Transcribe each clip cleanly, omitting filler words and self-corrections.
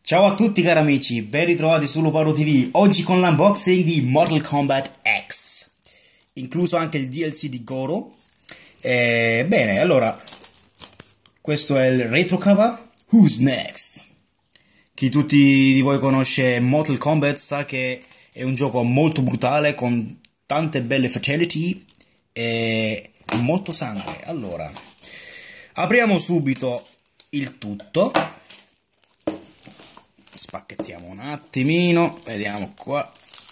Ciao a tutti cari amici, ben ritrovati su Luparo TV, oggi con l'unboxing di Mortal Kombat X, incluso anche il DLC di Goro. Bene, allora, questo è il retro cover, Who's Next? Chi tutti di voi conosce Mortal Kombat sa che è un gioco molto brutale, con tante belle fatality e molto sangue. Allora, apriamo subito il tutto. Spacchettiamo un attimino, vediamo qua.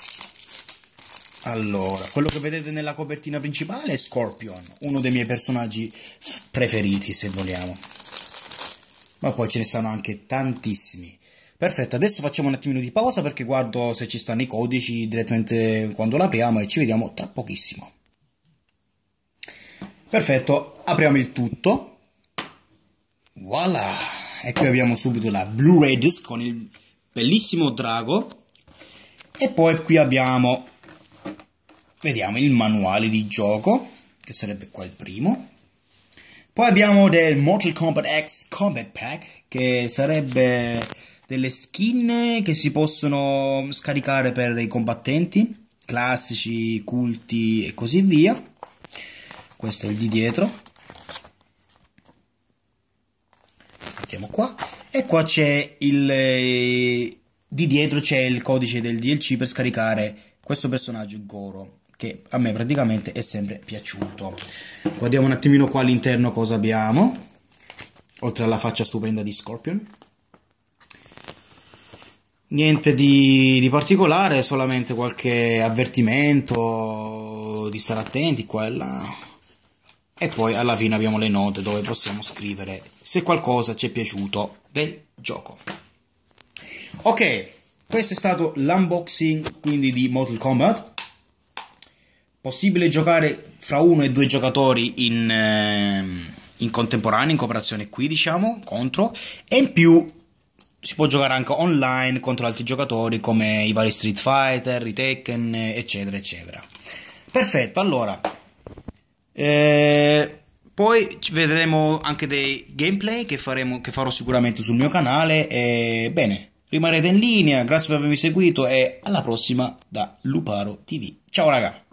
Allora, quello che vedete nella copertina principale è Scorpion, uno dei miei personaggi preferiti, se vogliamo. Ma poi ce ne stanno anche tantissimi. Perfetto, adesso facciamo un attimino di pausa perché guardo se ci stanno i codici direttamente quando l'apriamo e ci vediamo tra pochissimo. Perfetto, apriamo il tutto. Voilà! E qui abbiamo subito la Blu-ray disc con il bellissimo drago. E poi qui abbiamo, vediamo, il manuale di gioco, che sarebbe qua il primo. Poi abbiamo del Mortal Kombat X Combat Pack, che sarebbe delle skin che si possono scaricare per i combattenti, classici, culti e così via. Questo è il di dietro. Mettiamo qua. E qua c'è il di dietro c'è il codice del DLC per scaricare questo personaggio Goro, che a me praticamente è sempre piaciuto. Guardiamo un attimino qua all'interno cosa abbiamo, oltre alla faccia stupenda di Scorpion. Niente di particolare, solamente qualche avvertimento di stare attenti qua e là. E poi alla fine abbiamo le note dove possiamo scrivere se qualcosa ci è piaciuto del gioco. Ok, questo è stato l'unboxing quindi di Mortal Kombat. Possibile giocare fra 1 e 2 giocatori in contemporanea, in cooperazione qui diciamo, contro. E in più si può giocare anche online contro altri giocatori come i vari Street Fighter, i Tekken, eccetera, eccetera. Perfetto, allora... poi vedremo anche dei gameplay che farò sicuramente sul mio canale. Bene, rimanete in linea, grazie per avermi seguito e alla prossima da Luparo TV. Ciao raga!